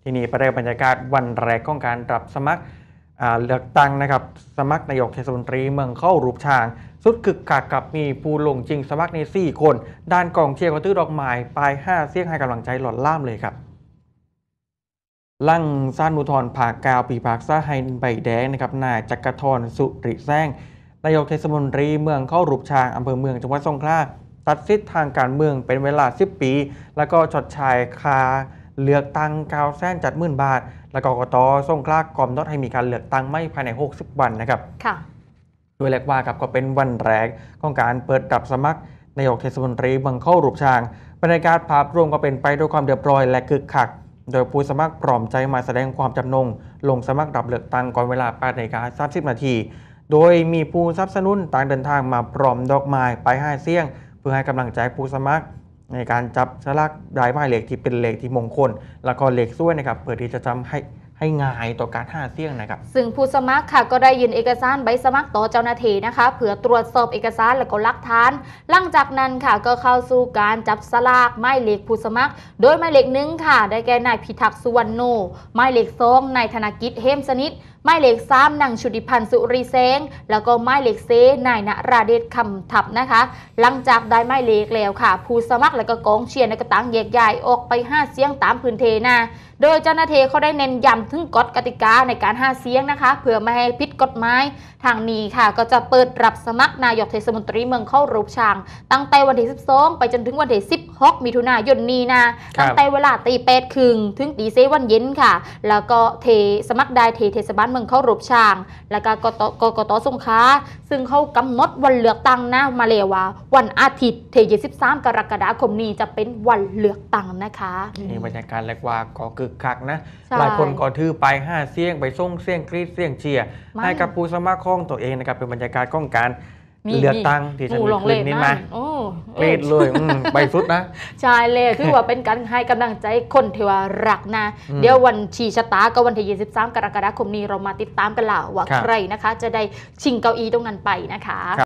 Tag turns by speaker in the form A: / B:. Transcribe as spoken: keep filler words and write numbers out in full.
A: ที่นี่ประเดิมบรรยากาศวันแรกของการรับสมัครเลือกตั้งนะครับสมัครนายกเทศมนตรีเมืองเข้ารูปช้างสุดคึกคักกับมีผู้ลงจริงสมัครในสี่คนด้านกองเชียร์ก็ตื้อดอกไม้ปลายห้าเสียงให้กำลังใจหล่อนล่ามเลยครับลั่งซ่านมุทรผากาวปีผากซ่าไฮใบแดงนะครับนายจักรทรสุริแซงนายกเทศมนตรีเมืองเข้ารูปช้างอำเภอเมืองจังหวัดสงขลาตัดสิทธิ์ทางการเมืองเป็นเวลาสิบปีแล้วก็ชดใช้คาเลือกตั้งเก้าแสนจัดหมื่นบาทและกกตสงขลากำหนดให้มีการเลือกตั้งไม่ภายในหกสิบวันนะครับค่ะโดยเรียกว่าครับก็เป็นวันแรกของการเปิดรับสมัครนายกเทศมนตรีเมืองเข้ารูปช้างบรรยากาศภาพรวมก็เป็นไปด้วยความเรียบร้อยและคึกคักโดยผู้สมัครพร้อมใจมาแสดงความจำนงลงสมัครรับเลือกตั้งก่อนเวลาแปดนาฬิกาสามสิบนาทีโดยมีผู้สนับสนุนต่างเดินทางมาพร้อมดอกไม้ไปให้เสียงเพื่อให้กำลังใจผู้สมัครในการจับสลากรายหมายเลขที่เป็นเลขที่มงคลแล้วก็เลขซ้วยนะครับเพื่อที่จะทำให้ให้ง่ายต่อการหาเสียงนะครับซึ่งผู้สมัครค่ะก็ได้ยื่นเอกสารใบสมัครต่อเจ้าหน้าที่นะคะเพื่อตรวจสอบเอกสารและก็หลักฐานหลังจากนั้นค่ะก็เข้าสู่การจับสลากหมายเลขผู้สมัครโดยหมายเลขหนึ่งค่ะได้แก่นายพิทักษ์สุวรรณโนหมายเลขสองนายธนกิจเฮมสนิทหมายเลขสามนางชุติพันธ์สุริแสงแล้วก็หมายเลขเซนายณราเดชคำทับนะคะหลังจากได้หมายเลขแล้วค่ะผู้สมัครและก็กองเชียร์ในกระตังแยกย้ายออกไปห้าเสียงตามพื้นที่นาโดยเจ้าหน้าที่เขาได้เน้นย้ำถึงกฎกติกาในการหาเสียงนะคะเพื่อไม่ให้ผิดกฎหมายทางนี้ค่ะก็จะเปิดรับสมัครนายกเทศมนตรีเมืองเข้ารูปช้างตั้งแต่วันที่สิบสองไปจนถึงวันที่สิบหกมิถุนายนนี้นะตั้งแต่เวลาตีแปดครึ่งถึงตีเซวันเย็นค่ะแล้วก็เทสมัครได้เทเทศบาลเมืองเข้ารูปช้างแล้วก็กตกตสงขลาซึ่งเขากำหนดวันเลือกตั้งนะมาเลยว่าวันอาทิตย์ที่ยี่สิบสามกรกฎาคมนี้จะเป็นวันเลือกตั้งนะคะนี่บรรยากาศเรียกว่าก็คึกคักนะหลายคนก็ถือไปห้าเสียงไปส่งเสียงกรีดเสียงเชียร์ให้กับผู้สมัครของตัวเองนะครับเป็นบรรยากาศของการเลือกตั้งที่จะมีขึ้นนี้มากรีดเลยไปสุดนะ
B: ใช่เลยถือว่าเป็นการให้กำลังใจคนเทวรักนะเดี๋ยววันชี้ชะตาก็วันที่ยี่สิบสามกรกฎาคมนี้เรามาติดตามกันแล้วว่าใครนะคะจะได้ชิงเก้าอี้ตรงนั้นไปนะคะ